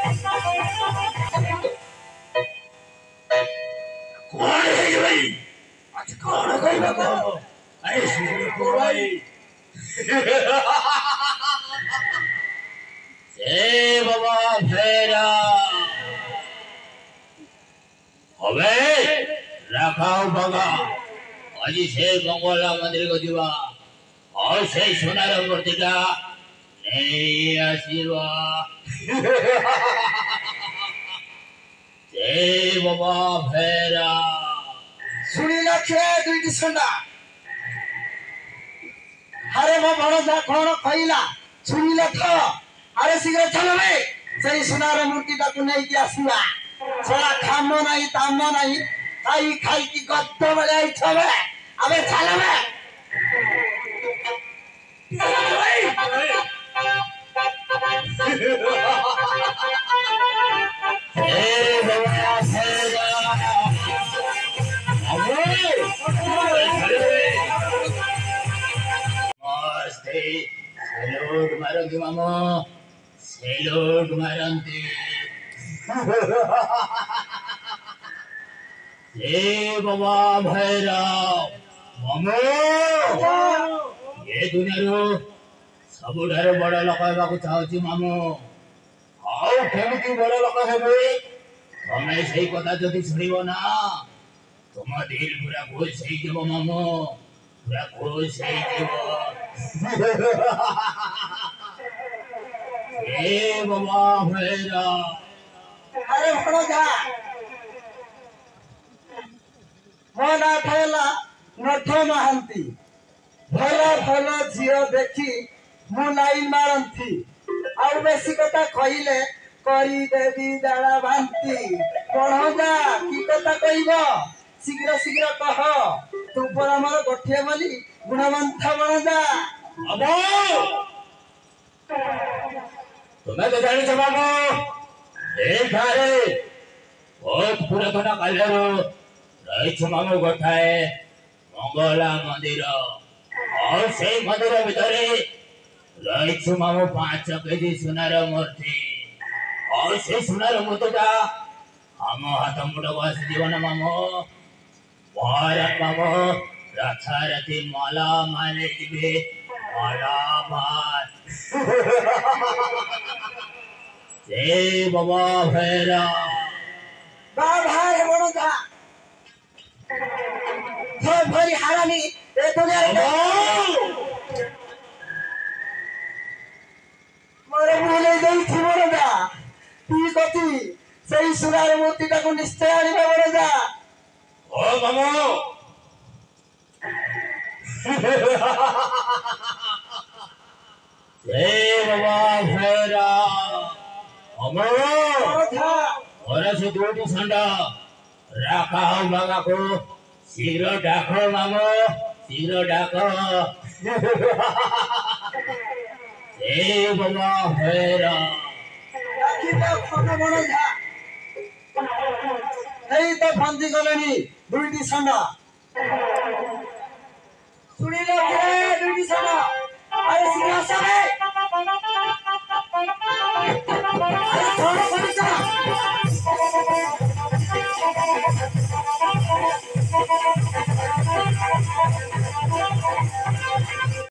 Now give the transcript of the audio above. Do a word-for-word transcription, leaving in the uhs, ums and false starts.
कौन है ये भाई? आज कौन है भाई बाबू? ऐसी को भाई जय बाबा भैरा हवे रखाओ बगा आज से मंगला मंदिर को दिवा और से सोनार मूर्ति का नहीं आशीर्वा जय बाबा भैरा सुनी लखे दुईटी सुना हरे मो भरोसा कौन कहला सुनी लख अरे शीघ्र चलो भाई सही सुनार मूर्ति ताकू नहीं कि आसवा सला खाम नहीं ताम नहीं खाई खाई की गद्द बले आई छबे अबे चलो बे ए बाबा भैरा अबे मस्ते सेलोट मारंती मामो सेलोट मारंती जय बाबा भैरा मामो ये दुनिया सबुठारे बड़ लोक हेबाकु चाहूची मामो आउ केमिति बड़ लोक हेबे तमे सेई कथा जदि सुनिबो ना तुम दिल पूरा खुश हो जीवो मामो पूरा खुश हो जीवो ए बाबा भैरा अरे भड़ो जा मोना थैला नठ महांती भला भला झियो देखी मु लाइन मारंती और बेसी कथा कहिले करी देवी दाड़ा भांती पढ़ो जा की कथा कहबो शीघ्र शीघ्र कह तू पर हमर गठिया बोली गुणवंत बन जा अबो तुम्हें तो जानी मामो एक थारे बहुत पुरातन कालरो रही मामो गठाए मंगला मंदिर और से मंदिर भितरे रही मामो पांच केजी सुनार मूर्ति और से सुनार मूर्तिटा हम हाथ मुंड को आसी जीवन मामो भारत मामो रथारथी माला माने जीवे माला माल जय बाबा भैरा बाबा रे बड़ो जा हे भरी हारानी ए दुनिया मोरे बोले देई थी बड़ो जा ती कथि सही सुनार मूर्ति ताको निश्चय आनिबा बड़ो जा ओ मामो जय बाबा भैरा अमरो और से दूटी संडा राखा हो बागा को शीघ्र डाको मामो शीघ्र डाको जय बाबा भैरा आखि तो खने बड़ो जा এই তো ফান্দি গলেনি দুইটি সানা শুনিল কে দুইটি সানা আরে সিংহাসনে আরে কোন করিছা